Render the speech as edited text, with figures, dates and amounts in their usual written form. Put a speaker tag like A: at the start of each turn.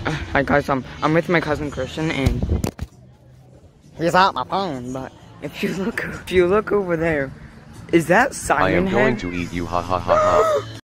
A: Hi guys, I'm with my cousin Christian and he's at my phone. But if you look over there, is that siren
B: I am
A: head?
B: going to eat you, ha ha ha ha.